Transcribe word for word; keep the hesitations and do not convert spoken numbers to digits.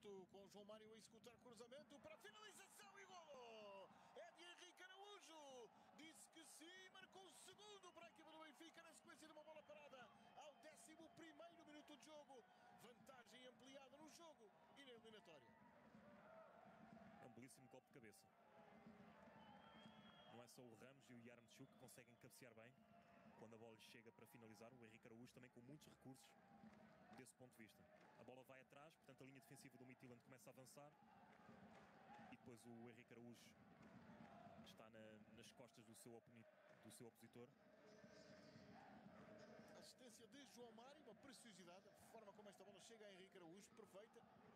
Junto com João Mário a executar cruzamento para a finalização e golo! É de Henrique Araújo! Disse que sim, marcou o segundo para a equipa do Benfica na sequência de uma bola parada ao décimo primeiro minuto de jogo. Vantagem ampliada no jogo e na eliminatória. É um belíssimo golpe de cabeça. Não é só o Ramos e o Yaremchuk que conseguem cabecear bem quando a bola chega para finalizar. O Henrique Araújo também com muitos recursos desse ponto de vista. A bola vai atrás, portanto a linha defensiva do Midtjylland começa a avançar e depois o Henrique Araújo está na, nas costas do seu, do seu opositor. Assistência de João Mário, uma preciosidade, a forma como esta bola chega a Henrique Araújo, perfeita.